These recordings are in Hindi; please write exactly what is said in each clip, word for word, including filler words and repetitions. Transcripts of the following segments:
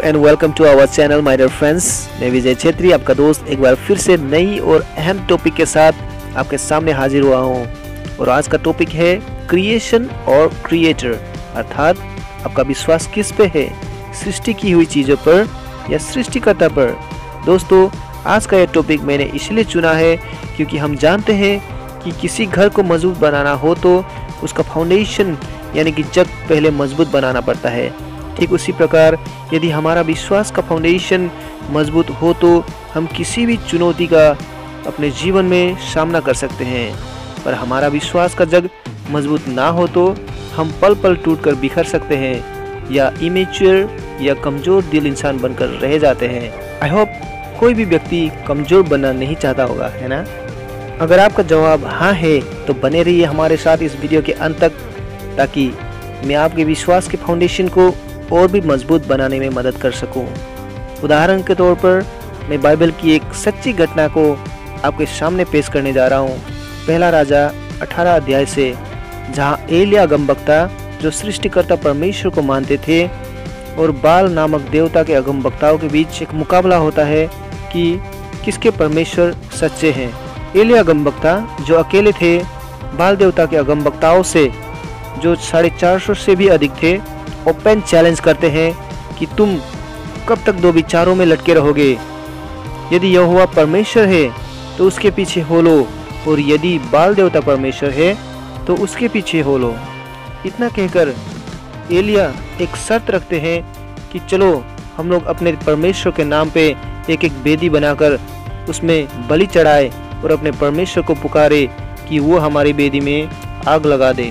And welcome to our channel my dear friends. मैं विजय छेत्री आपका दोस्त एक बार फिर से नई और अहम टॉपिक के साथ आपके सामने हाजिर हुआ हूँ। और आज का टॉपिक है क्रिएशन और क्रिएटर, अर्थात आपका विश्वास किस पे है, सृष्टि की हुई चीज़ों पर या सृष्टिकर्ता पर। दोस्तों, आज का यह टॉपिक मैंने इसलिए चुना है क्योंकि हम जानते हैं कि किसी घर को मजबूत बनाना हो तो उसका फाउंडेशन यानी कि जड़ पहले मजबूत बनाना पड़ता है। ठीक उसी प्रकार यदि हमारा विश्वास का फाउंडेशन मजबूत हो तो हम किसी भी चुनौती का अपने जीवन में सामना कर सकते हैं, पर हमारा विश्वास का जड़ मजबूत ना हो तो हम पल पल टूटकर बिखर सकते हैं या इमेच्योर या कमज़ोर दिल इंसान बनकर रह जाते हैं। आई होप कोई भी व्यक्ति कमज़ोर बनना नहीं चाहता होगा, है ना? अगर आपका जवाब हाँ है तो बने रहिए हमारे साथ इस वीडियो के अंत तक, ताकि मैं आपके विश्वास के फाउंडेशन को और भी मजबूत बनाने में मदद कर सकूं। उदाहरण के तौर पर मैं बाइबल की एक सच्ची घटना को आपके सामने पेश करने जा रहा हूं। पहला राजा अठारह अध्याय से, जहां एलिया अगमवक्ता जो सृष्टिकर्ता परमेश्वर को मानते थे और बाल नामक देवता के अगमवक्ताओं के बीच एक मुकाबला होता है कि किसके परमेश्वर सच्चे हैं। एलिया अगमवक्ता जो अकेले थे, बाल देवता के अगमवक्ताओं से जो साढ़े चार सौ से भी अधिक थे, ओपन चैलेंज करते हैं कि तुम कब तक दो विचारों में लटके रहोगे। यदि यहोवा परमेश्वर है तो उसके पीछे हो लो, और यदि बाल देवता परमेश्वर है तो उसके पीछे हो लो। इतना कहकर एलिया एक शर्त रखते हैं कि चलो हम लोग अपने परमेश्वर के नाम पे एक एक वेदी बनाकर उसमें बलि चढ़ाए और अपने परमेश्वर को पुकारे कि वो हमारी वेदी में आग लगा दे।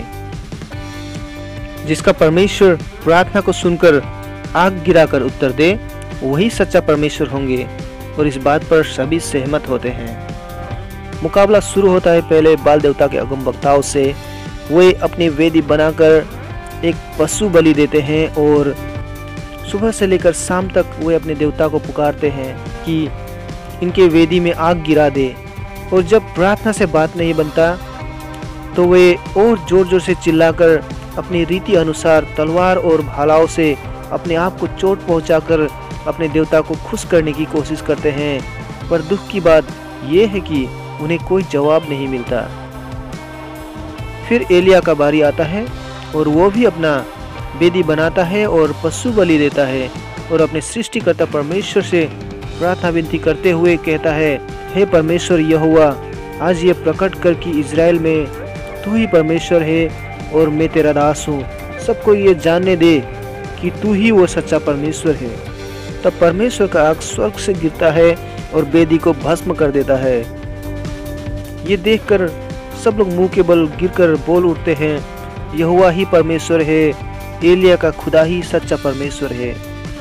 जिसका परमेश्वर प्रार्थना को सुनकर आग गिराकर उत्तर दे, वही सच्चा परमेश्वर होंगे, और इस बात पर सभी सहमत होते हैं। मुकाबला शुरू होता है पहले बाल देवता के अगमवक्ताओं से। वे अपनी वेदी बनाकर एक पशु बलि देते हैं और सुबह से लेकर शाम तक वे अपने देवता को पुकारते हैं कि इनके वेदी में आग गिरा दे। और जब प्रार्थना से बात नहीं बनता तो वे और जोर जोर से चिल्लाकर अपनी रीति अनुसार तलवार और भालाओं से अपने आप को चोट पहुंचाकर अपने देवता को खुश करने की कोशिश करते हैं। पर दुख की बात यह है कि उन्हें कोई जवाब नहीं मिलता। फिर एलिया का बारी आता है और वो भी अपना वेदी बनाता है और पशु बलि देता है और अपने सृष्टिकर्ता परमेश्वर से प्रार्थना विनती करते हुए कहता है, हे परमेश्वर यहोवा, आज ये प्रकट कर कि इज़राइल में तू ही परमेश्वर है और मैं तेरा दास हूँ। सबको ये जानने दे कि तू ही वो सच्चा परमेश्वर है। तब परमेश्वर का आग स्वर्ग से गिरता है और वेदी को भस्म कर देता है। ये देखकर सब लोग मुंह के बल गिरकर बोल उठते हैं, यहोवा ही परमेश्वर है, एलिया का खुदा ही सच्चा परमेश्वर है।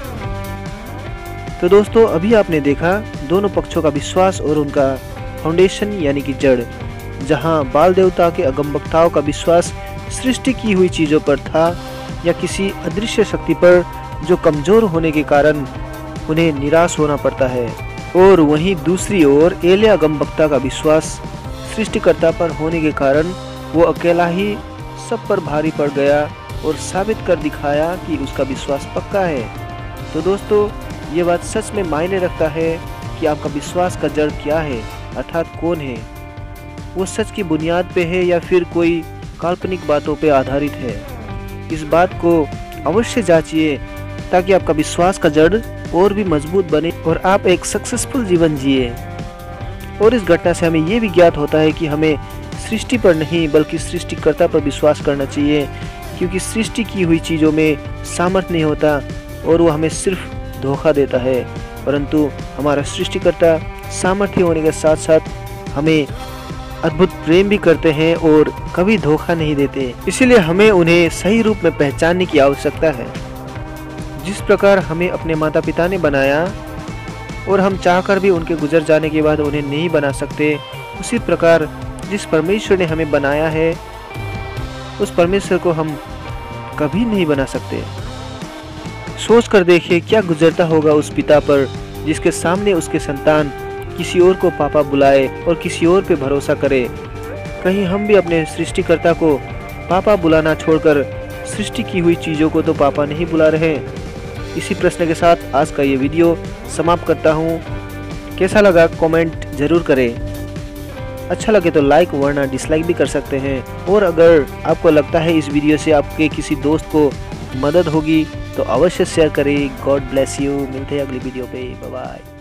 तो दोस्तों, अभी आपने देखा दोनों पक्षों का विश्वास और उनका फाउंडेशन यानी कि जड़। जहां बाल देवता के अगमवक्ताओं का विश्वास सृष्टि की हुई चीज़ों पर था या किसी अदृश्य शक्ति पर जो कमज़ोर होने के कारण उन्हें निराश होना पड़ता है, और वहीं दूसरी ओर एलिया अगमवक्ता का विश्वास सृष्टिकर्ता पर होने के कारण वो अकेला ही सब पर भारी पड़ गया और साबित कर दिखाया कि उसका विश्वास पक्का है। तो दोस्तों, ये बात सच में मायने रखता है कि आपका विश्वास का जड़ क्या है, अर्थात कौन है। वो सच की बुनियाद पे है या फिर कोई काल्पनिक बातों पे आधारित है। इस बात को अवश्य जांचिए ताकि आपका विश्वास का जड़ और भी मजबूत बने और आप एक सक्सेसफुल जीवन जिए। और इस घटना से हमें ये भी ज्ञात होता है कि हमें सृष्टि पर नहीं बल्कि सृष्टिकर्ता पर विश्वास करना चाहिए, क्योंकि सृष्टि की हुई चीज़ों में सामर्थ्य नहीं होता और वो हमें सिर्फ धोखा देता है, परंतु हमारा सृष्टिकर्ता सामर्थ्य होने के साथ साथ हमें अद्भुत प्रेम भी करते हैं और कभी धोखा नहीं देते। इसीलिए हमें उन्हें सही रूप में पहचानने की आवश्यकता है। जिस प्रकार हमें अपने माता पिता ने बनाया और हम चाहकर भी उनके गुजर जाने के बाद उन्हें नहीं बना सकते, उसी प्रकार जिस परमेश्वर ने हमें बनाया है उस परमेश्वर को हम कभी नहीं बना सकते। सोच कर देखिए क्या गुजरता होगा उस पिता पर जिसके सामने उसके संतान किसी और को पापा बुलाए और किसी और पे भरोसा करे। कहीं हम भी अपने सृष्टिकर्ता को पापा बुलाना छोड़कर सृष्टि की हुई चीज़ों को तो पापा नहीं बुला रहे। इसी प्रश्न के साथ आज का ये वीडियो समाप्त करता हूँ। कैसा लगा कमेंट जरूर करें। अच्छा लगे तो लाइक वरना डिसलाइक भी कर सकते हैं। और अगर आपको लगता है इस वीडियो से आपके किसी दोस्त को मदद होगी तो अवश्य शेयर करें। God bless you. मिलते हैं अगली वीडियो पे। Bye bye.